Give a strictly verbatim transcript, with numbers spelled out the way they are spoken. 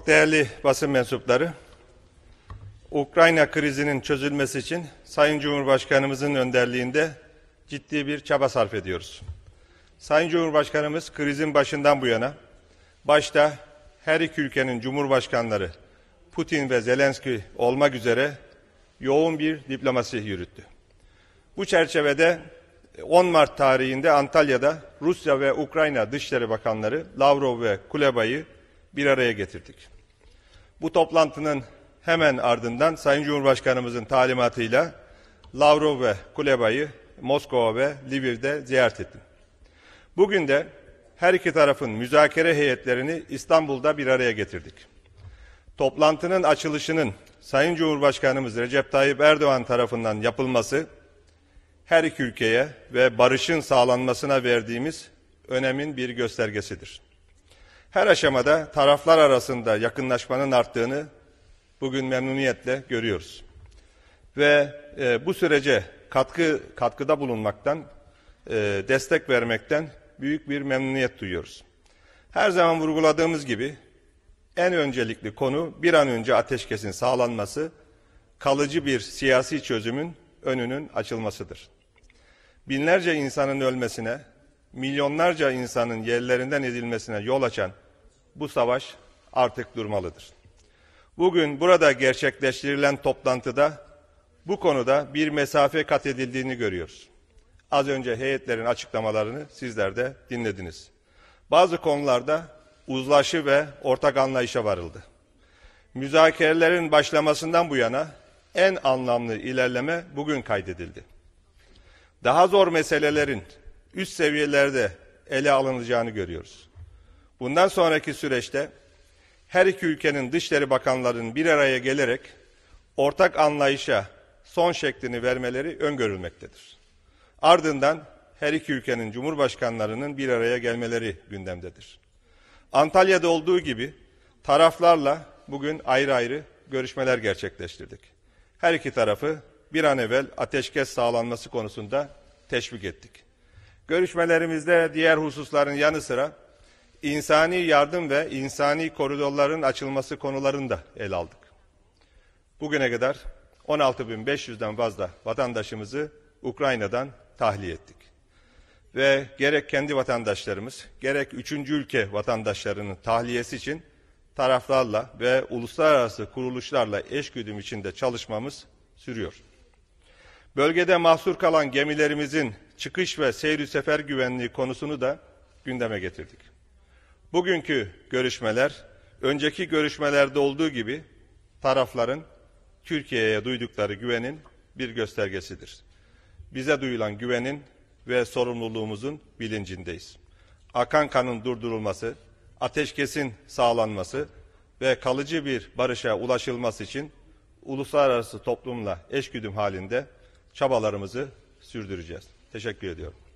Çok değerli basın mensupları, Ukrayna krizinin çözülmesi için Sayın Cumhurbaşkanımızın önderliğinde ciddi bir çaba sarf ediyoruz. Sayın Cumhurbaşkanımız krizin başından bu yana, başta her iki ülkenin cumhurbaşkanları Putin ve Zelenski olmak üzere yoğun bir diplomasi yürüttü. Bu çerçevede on Mart tarihinde Antalya'da Rusya ve Ukrayna Dışişleri Bakanları Lavrov ve Kuleba'yı bir araya getirdik. Bu toplantının hemen ardından Sayın Cumhurbaşkanımızın talimatıyla Lavrov ve Kuleba'yı Moskova ve Lviv'de ziyaret ettim. Bugün de her iki tarafın müzakere heyetlerini İstanbul'da bir araya getirdik. Toplantının açılışının Sayın Cumhurbaşkanımız Recep Tayyip Erdoğan tarafından yapılması, her iki ülkeye ve barışın sağlanmasına verdiğimiz önemin bir göstergesidir. Her aşamada taraflar arasında yakınlaşmanın arttığını bugün memnuniyetle görüyoruz. Ve e, bu sürece katkı katkıda bulunmaktan, e, destek vermekten büyük bir memnuniyet duyuyoruz. Her zaman vurguladığımız gibi en öncelikli konu bir an önce ateşkesin sağlanması, kalıcı bir siyasi çözümün önünün açılmasıdır. Binlerce insanın ölmesine, milyonlarca insanın yerlerinden edilmesine yol açan bu savaş artık durmalıdır. Bugün burada gerçekleştirilen toplantıda bu konuda bir mesafe kat edildiğini görüyoruz. Az önce heyetlerin açıklamalarını sizler de dinlediniz. Bazı konularda uzlaşı ve ortak anlayışa varıldı. Müzakerelerin başlamasından bu yana en anlamlı ilerleme bugün kaydedildi. Daha zor meselelerin üst seviyelerde ele alınacağını görüyoruz. Bundan sonraki süreçte her iki ülkenin dışişleri bakanlarının bir araya gelerek ortak anlayışa son şeklini vermeleri öngörülmektedir. Ardından her iki ülkenin cumhurbaşkanlarının bir araya gelmeleri gündemdedir. Antalya'da olduğu gibi taraflarla bugün ayrı ayrı görüşmeler gerçekleştirdik. Her iki tarafı bir an evvel ateşkes sağlanması konusunda teşvik ettik. Görüşmelerimizde diğer hususların yanı sıra insani yardım ve insani koridorların açılması konularını da ele aldık. Bugüne kadar on altı bin beş yüzden fazla vatandaşımızı Ukrayna'dan tahliye ettik. Ve gerek kendi vatandaşlarımız, gerek üçüncü ülke vatandaşlarının tahliyesi için taraflarla ve uluslararası kuruluşlarla eşgüdüm içinde çalışmamız sürüyor. Bölgede mahsur kalan gemilerimizin çıkış ve seyri sefer güvenliği konusunu da gündeme getirdik. Bugünkü görüşmeler, önceki görüşmelerde olduğu gibi tarafların Türkiye'ye duydukları güvenin bir göstergesidir. Bize duyulan güvenin ve sorumluluğumuzun bilincindeyiz. Akan kanın durdurulması, ateşkesin sağlanması ve kalıcı bir barışa ulaşılması için uluslararası toplumla eşgüdüm halinde çabalarımızı sürdüreceğiz. Teşekkür ediyorum.